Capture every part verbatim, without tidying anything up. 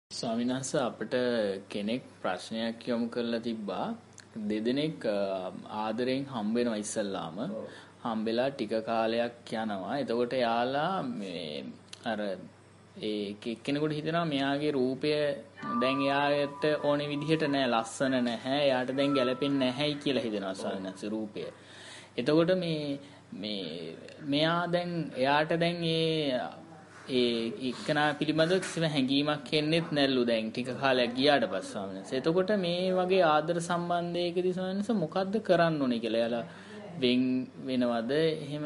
ස්වාමීන් වහන්සේ අපිට කෙනෙක් ප්‍රශ්නයක් යොමු කරලා තිබ්බා දෙදෙනෙක් ආදරෙන් හම්බ වෙනවා ඉස්සල්ලාම හම්බෙලා ටික කාලයක් යනවා එතකොට යාලා මේ අර ඒ එක්කෙනෙකුට හිතෙනවා මෙයාගේ රූපය දැන් එයාට ඕනේ විදිහට නෑ ලස්සන නැහැ එයාට දැන් ගැලපෙන්නේ නැහැයි කියලා හිතෙනවා ස්වාමීන් වහන්සේ රූපය. එතකොට මේ මේ මෙයා දැන් එයාට දැන් ඒ ඒ එක්කනා පිළිබඳව කිසිම හැඟීමක් එන්නේත් නැල්ලු දැන් ටික කාලයක් ගියාට පස්සේ ස්වාමීන් වහන්සේ. එතකොට මේ වගේ ආදර සම්බන්ධයකදී ස්වාමීන් වහන්සේ මොකද්ද කරන්න ඕනේ කියලා එයාලා වෙන් වෙනවද එහෙම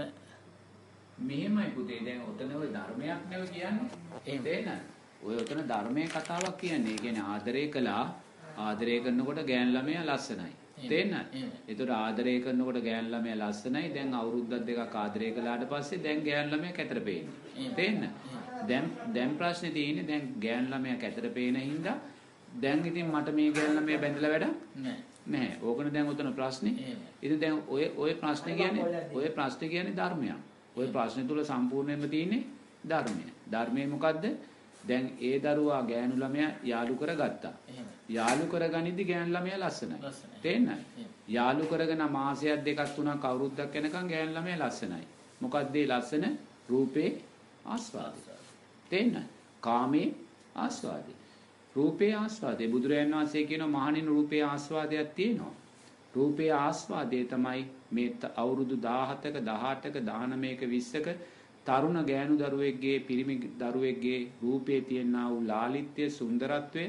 මෙහෙමයි පුතේ දැන් ඔතන ඔය ධර්මයක් නෙවෙයි කියන්නේ. තේරෙනවද? ඔය ඔතන ධර්මයේ කතාවක් කියන්නේ. ඒ කියන්නේ ආදරය කළා ආදරය කරනකොට ගෑන් ළමයා ලස්සනයි. තේරෙනවද? ඒතකොට ආදරය කරනකොට ගෑන් ළමයා ලස්සනයි. දැන් අවුරුද්දක් දෙකක් ආදරය කළාට පස්සේ දැන් ගෑන් ළමයා කැතර පේන්නේ. තේරෙනවද? දැන් දැන් ප්‍රශ්නේ තියෙන්නේ දැන් ගෑන් ළමයා කැතර පේන හින්දා දැන් ඉතින් මට මේ ගෑන් ළමයා බැඳලා වැඩක් නැහැ. නැහැ. ඕකනේ දැන් උතන ප්‍රශ්නේ. ඉතින් දැන් ඔය ඔය ප්‍රශ්නේ කියන්නේ ඔය ප්‍රශ්නේ කියන්නේ ධර්මයක්. ඔය ප්‍රශ්නේ තුල සම්පූර්ණයෙන්ම තියෙන්නේ ධර්මය. ධර්මය මොකද්ද? දැන් ඒ දරුවා ගෑනු ළමයා යාළු කරගත්තා. යාළු කරගනිද්දි ගෑනු ළමයා ලස්සනයි. තේරෙනවද? යාළු කරගෙන මාසයක් දෙකක් තුනක් අවුරුද්දක් යනකම් ගෑනු ළමයා ලස්සනයි. මොකද්ද ඒ ලස්සන? රූපේ ආස්වාදය. තේරෙනවද? කාමේ ආස්වාදය. රූපේ ආස්වාදය. බුදුරජාණන් වහන්සේ කියනවා මහණෙනි රූපේ ආස්වාදයක් තියෙනවා. රූපේ ආස්වාදය තමයි මේ අවුරුදු දහහතක දහඅටක දහනවයක විස්සක තරුණ ගෑනු දරුවෙක්ගේ පිරිමි දරුවෙක්ගේ රූපේ තියෙනා වූ ලාලිත්‍ය සුන්දරත්වය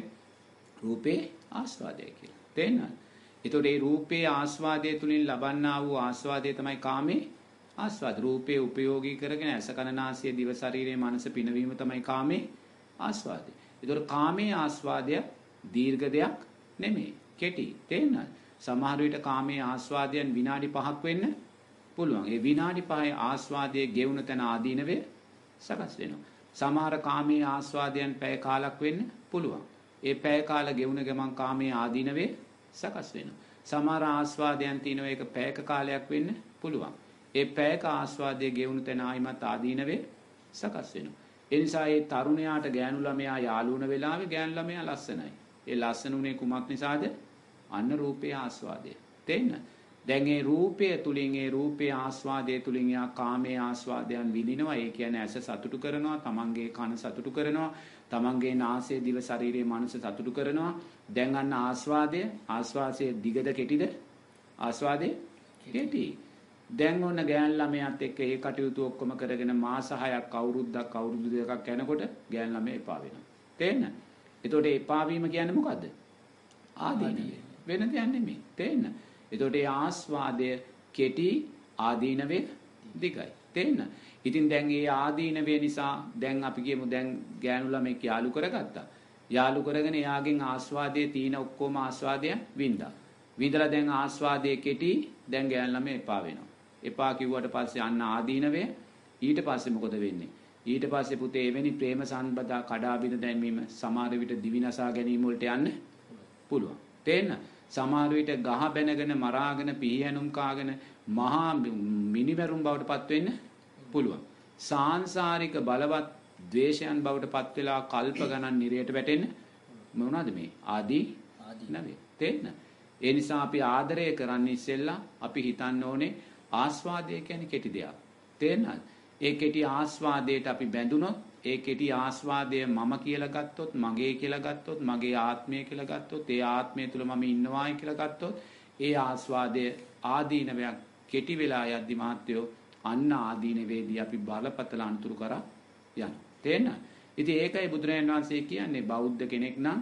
රූපේ ආස්වාදය කියලා. තේරෙනවද? ඒතකොට මේ රූපේ ආස්වාදය තුලින් ලබන්නා වූ ආස්වාදය තමයි කාමේ ආස්වාද. රූපේ උපයෝගී කරගෙන ඇස කන නාසය දිව ශරීරයේ මනස පිනවීම තමයි කාමේ ආස්වාදය. ඒතකොට කාමේ ආස්වාදය දීර්ඝ දෙයක් නෙමෙයි. කෙටි. තේරෙනවද? සමහර විට කාමයේ ආස්වාදයන් විනාඩි පහක් වෙන්න පුළුවන්. ඒ විනාඩි පහේ ආස්වාදයේ ගෙවුන තැන ආදීනවේ සකස් වෙනවා. සමහර කාමයේ ආස්වාදයන් පැය කාලක් වෙන්න පුළුවන්. ඒ පැය කාල ගෙවුන ගමන් කාමයේ ආදීනවේ සකස් වෙනවා. සමහර ආස්වාදයන් තියෙනවා ඒක පැයක කාලයක් වෙන්න පුළුවන්. ඒ පැයක ආස්වාදයේ ගෙවුන තැන ආයිමත් ආදීනවේ සකස් වෙනවා. ඒ නිසා මේ තරුණයාට ගෑනු ළමයා යාළු වෙන වෙලාවේ ගෑනු ළමයා ලස්සනයි. ඒ ලස්සන උනේ කුමක් නිසාද? අන්න රූපේ ආස්වාදය. තේන්න? දැන් ඒ රූපය තුලින් ඒ රූපේ ආස්වාදය තුලින් යා කාමයේ ආස්වාදයන් විඳිනවා. ඒ කියන්නේ ඇස සතුටු කරනවා, තමන්ගේ කන සතුටු කරනවා, තමන්ගේ නාසය දිව ශරීරයේ මනස සතුටු කරනවා. දැන් අන්න ආස්වාදය, ආස්වාසයේ දිගද කෙටිද? ආස්වාදේ කෙටි. දැන් ඔන්න ගෑන් ළමයාත් එක්ක ඒ කටයුතු ඔක්කොම කරගෙන මාස හයක් අවුරුද්දක් අවුරුදු දෙකක් යනකොට ගෑන් ළමයා එපා වෙනවා. තේන්න? එතකොට එපා වීම කියන්නේ මොකද්ද? ආදීනවය. වෙන දෙයක් නෙමෙයි. තේන්න? එතකොට ඒ ආස්වාදය කෙටි ආදීනවේ දිගයි. තේන්න? ඉතින් දැන් මේ ආදීනවේ නිසා දැන් අපි කියමු දැන් ගෑනු ළමෙක් යාළු කරගත්තා. යාළු කරගෙන එයාගෙන් ආස්වාදයේ තියෙන ඔක්කොම ආස්වාදයන් වින්දා. විඳලා දැන් ආස්වාදයේ කෙටි දැන් ගෑනු ළමයා එපා වෙනවා. එපා කිව්වට පස්සේ අන්න ආදීනවේ ඊට පස්සේ මොකද වෙන්නේ? ඊට පස්සේ පුතේ එවැනි ප්‍රේම සම්බදා කඩා බිඳ දැමීම සමහර විට දිවිනසා ගැනීම වලට යන්න පුළුවන්. තේන්න? සමහර විට ගහ බැනගෙන මරාගෙන පිහියනුම් කාගෙන මහා මිනිමරුම් බවට පත් වෙන්න පුළුවන්. සාංශාරික බලවත් ද්වේෂයන් බවට පත් වෙලා කල්ප ගණන් නිරයට වැටෙන්න මොනවද මේ? ආදී නවේ. තේන්න? ඒ නිසා අපි ආදරය කරන්නේ ඉස්සෙල්ලා අපි හිතන්න ඕනේ ආස්වාදය කියන්නේ කෙටි දෙයක්. තේන්නද? ඒ කෙටි ආස්වාදයට අපි බැඳුනොත් ඒ කෙටි ආස්වාදය මම කියලා ගත්තොත් මගේ කියලා ගත්තොත් මගේ ආත්මය කියලා ගත්තොත් ඒ ආත්මය තුල මම ඉන්නවායි කියලා ගත්තොත් ඒ ආස්වාදය ආදීනවයක් කෙටි වෙලා යද්දි මහත්යෝ අන්න ආදීනවේදී අපි බලපතල අනුතුරු කරා යනවා. තේරෙනවද? ඉතින් ඒකයි බුදුරජාණන් වහන්සේ කියන්නේ බෞද්ධ කෙනෙක් නම්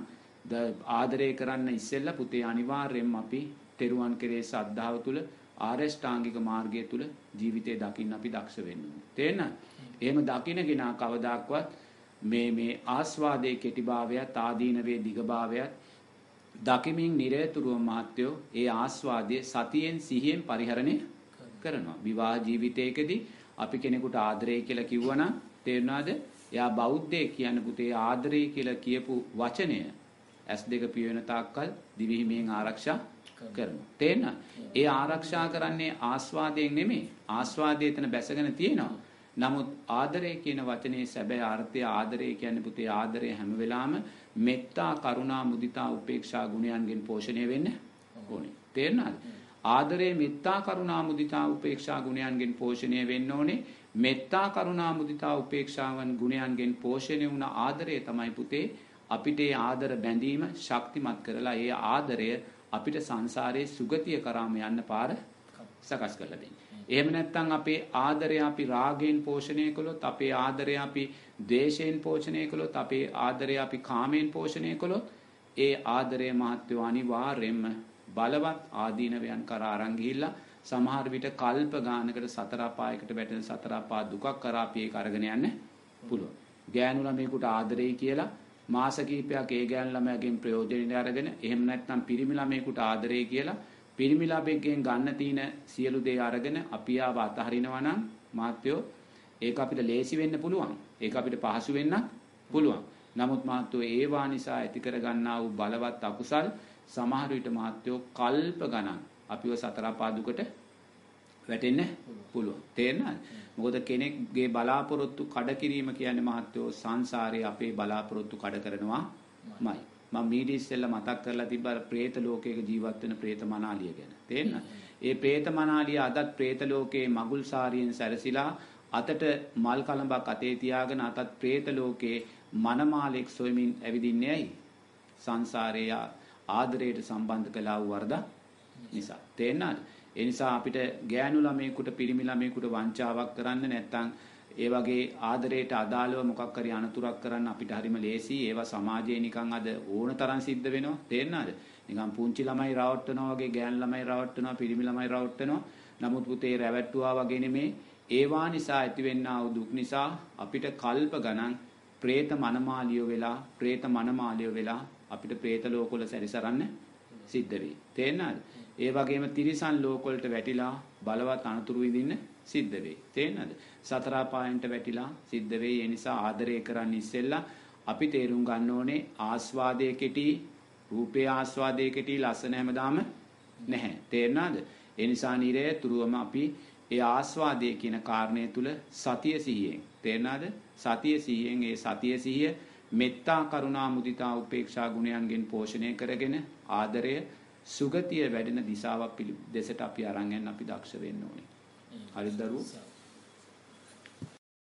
ආදරය කරන්න ඉස්සෙල්ලා පුතේ අනිවාර්යයෙන්ම අපි තෙරුවන් කෙරේ ශ්‍රද්ධාව තුල ආරෂ්ඨාංගික මාර්ගය තුල ජීවිතේ දකින්න අපි දක්ෂ වෙන්න ඕනේ. තේරෙනවද? එහෙම දකින්න කෙනා කවදාක්වත් මේ මේ ආස්වාදයේ කෙටිභාවයත් ආදීනවේ දිගභාවයත් දකිමින් නිරතුරුව මහත්යෝ ඒ ආස්වාදයේ සතියෙන් සිහියෙන් පරිහරණය කරනවා. විවාහ ජීවිතයකදී අපි කෙනෙකුට ආදරය කියලා කිව්වනම් තේරෙනවද? එයා බෞද්ධයෙක් කියන පුතේ ආදරය කියලා කියපු වචනය ඇස් දෙක පියවෙන තාක්කල් දිවිහිමියෙන් ආරක්ෂා කරනවා. තේරෙනවද? ඒ ආරක්ෂා කරන්නේ ආස්වාදයෙන් නෙමෙයි. ආස්වාදයේ එතන බැසගෙන තියෙනවා. නමුත් ආදරය කියන වචනේ සැබෑ අර්ථය ආදරය කියන්නේ පුතේ ආදරය හැම වෙලාවෙම මෙත්තා කරුණා මුදිතා උපේක්ෂා ගුණයන්ගෙන් පෝෂණය වෙන්න ඕනේ. තේරුණාද? ආදරය මෙත්තා කරුණා මුදිතා උපේක්ෂා ගුණයන්ගෙන් පෝෂණය වෙන්න ඕනේ. මෙත්තා කරුණා මුදිතා උපේක්ෂාවන් ගුණයන්ගෙන් පෝෂණය වුණ ආදරය තමයි පුතේ අපිට ඒ ආදර බැඳීම ශක්තිමත් කරලා ඒ ආදරය අපිට සංසාරයේ සුගතිය කරාම යන්න පාර සකස් කරලා දෙන්නේ. එහෙම නැත්නම් අපේ ආදරය අපි රාගයෙන් පෝෂණය කළොත්, අපේ ආදරය අපි ද්වේෂයෙන් පෝෂණය කළොත්, අපේ ආදරය අපි කාමයෙන් පෝෂණය කළොත්, ඒ ආදරය මහත්වෝ අනිවාර්යෙන්ම බලවත් ආදීනවයන් කරා අරන් ගිහිල්ලා සමහර විට කල්ප ගානකට සතර අපායකට වැටෙන සතර අපා දුකක් කරා අපි ඒක අරගෙන යන්න පුළුවන්. ගෑනු ළමයෙකුට ආදරෙයි කියලා මාස කිහිපයක් ඒ ගෑනු ළමයාගෙන් ප්‍රයෝජනෙ අරගෙන, එහෙම නැත්නම් පිරිමි ළමයෙකුට ආදරෙයි කියලා පිරිමි ළමයෙක්ගෙන් ගන්න තියෙන සියලු දේ අරගෙන අපි ආව අතහරිනවා නම් මාත්‍යෝ ඒක අපිට ලේසි වෙන්න පුළුවන්. ඒක අපිට පහසු වෙන්න පුළුවන්. නමුත් මාත්‍යෝ ඒවා නිසා ඇති කර ගන්නා වූ බලවත් අකුසල් සමහර විට මාත්‍යෝ කල්ප ගණන් අපිව සතර අපා දුකට වැටෙන්න පුළුවන්. තේරෙනවද? මොකද කෙනෙක්ගේ බලාපොරොත්තු කඩ කිරීම කියන්නේ මහත්වෝ සංසාරේ අපේ බලාපොරොත්තු කඩ කරනවාමයි. මම මීඩි ඉස්සෙල්ලා මතක් කරලා තිබ්බා പ്രേත ලෝකයක ජීවත් වෙන പ്രേත මනාලිය ගැන. තේරෙනවද? ඒ പ്രേත මනාලිය අදත් പ്രേත ලෝකයේ මගුල් සාරියෙන් සැරසිලා අතට මල් කලඹක් අතේ තියාගෙන අතත් പ്രേත ලෝකයේ මනමාලෙක් සොයමින් ඇවිදින්නේ ඇයි? සංසාරයේ ආදරයට සම්බන්ධ කළා වූ වරද නිසා. තේරෙනවද? ඒ නිසා අපිට ගෑනු ළමයෙකුට පිරිමි ළමයෙකුට වංචාවක් කරන්න නැත්නම් ඒ වගේ ආදරයට අදාළව මොකක් හරි අනතුරක් කරන්න අපිට හරිම ලේසි. ඒවා සමාජයේ නිකන් අද ඕන තරම් සිද්ධ වෙනවා. තේරෙනවද? නිකන් පුංචි ළමයි රවට්ටනවා වගේ ගෑනු ළමයි රවට්ටනවා, පිරිමි ළමයි රවට්ටනවා. නමුත් පුතේ රැවට්ටුවා වගේ නෙමේ. ඒවා නිසා ඇතිවෙනා වූ දුක් නිසා අපිට කල්ප ගණන් പ്രേත මනමාලියෝ වෙලා, പ്രേත මනමාලියෝ වෙලා අපිට പ്രേත ලෝකවල සැරිසරන්න සිද්ධ වෙයි. තේරෙනවද? ඒ වගේම තිරිසන් ලෝකවලට වැටිලා බලවත් අනතුරු විඳින්න සිද්ධ වෙයි. තේරෙනවද? සතර අපායන්ට වැටිලා සිද්ධ වෙයි. ඒ නිසා ආදරය කරන්න ඉස්සෙල්ලා අපි තේරුම් ගන්න ඕනේ ආස්වාදයේ කෙටි, රූපේ ආස්වාදයේ කෙටි ලස්සන හැමදාම නැහැ. තේරෙනවද? ඒ නිසා නිරේතුරුවම අපි ඒ ආස්වාදයේ කියන කාරණය තුල සතිය සිහියෙන්, තේරෙනවද? සතිය සිහියෙන් ඒ සතිය සිහිය මෙත්තා කරුණා මුදිතා උපේක්ෂා ගුණයන්ගෙන් පෝෂණය කරගෙන ආදරය සුගතිය වැඩෙන දිශාවක් දෙසට අපි අරන් යන්න අපි දක්ෂ වෙන්න ඕනේ. හරිද දරුවෝ?